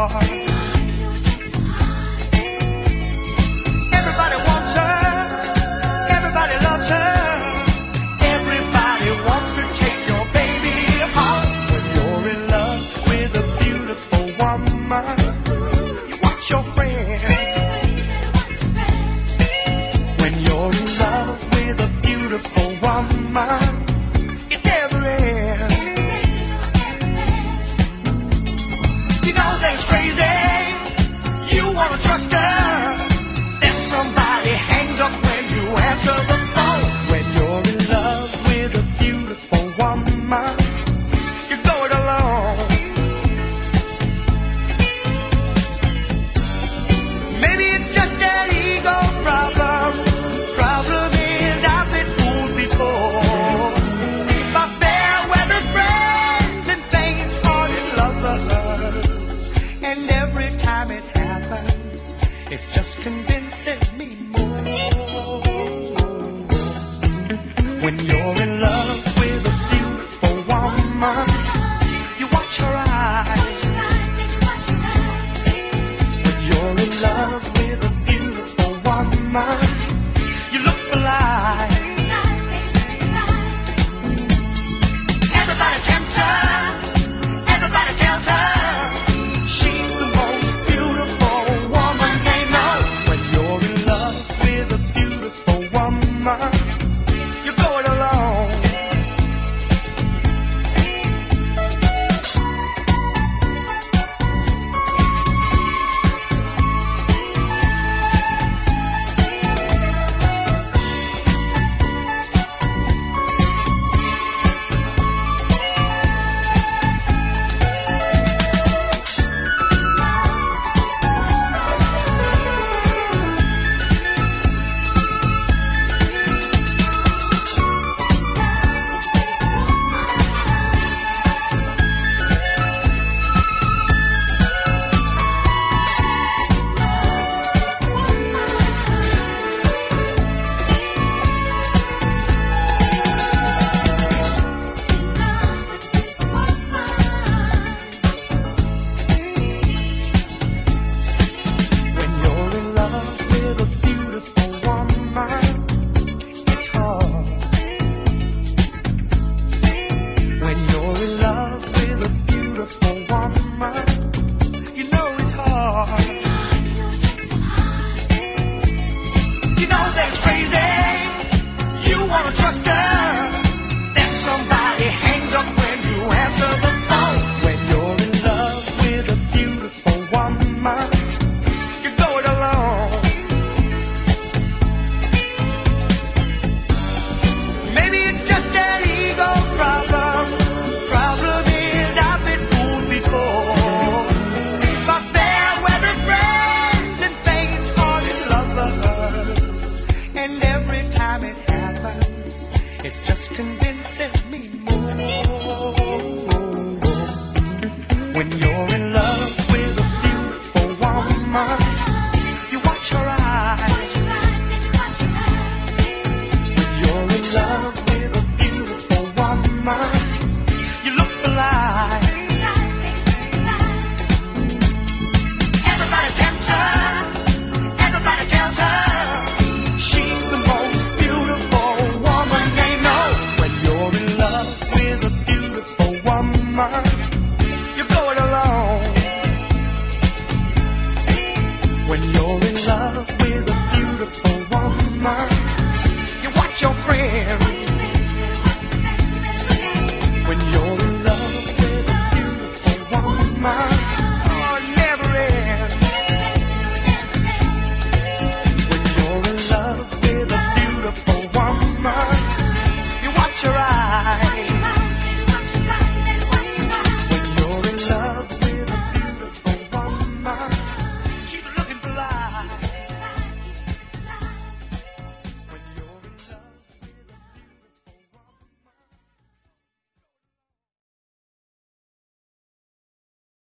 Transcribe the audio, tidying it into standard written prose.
hard. Everybody wants her. Everybody loves her. Everybody wants to take your baby home. When you're in love with a beautiful woman, you watch your friends. When you're in love with a beautiful woman, it never ends. You know that's crazy. You wanna trust her. Then somebody hangs up when you answer the phone. When you're in love with a beautiful woman, you're going alone. Maybe it's just an ego problem. Problem is I've been fooled before by fair weather friends and faint-hearted lovers. And every time it happens, it just convinces me more. When you're in love with a beautiful woman, you watch her eyes. When you're in love with a beautiful woman, you look for life. Everybody tempts her. Everybody tells her she's the most beautiful woman they know. When you're in love with a beautiful woman, you're going alone. When you're in love with a beautiful woman, it's hard. When you're in love with a beautiful woman, you know it's hard. You know that's crazy. You wanna trust her. Then somebody hangs up when you answer the phone. When you're in love with a beautiful woman, you're going alone. Maybe it's just an ego problem. Problem is I've been fooled before by fair weather friends and faint-hearted lovers. And every time it happens, it just convinces me more. When you're in love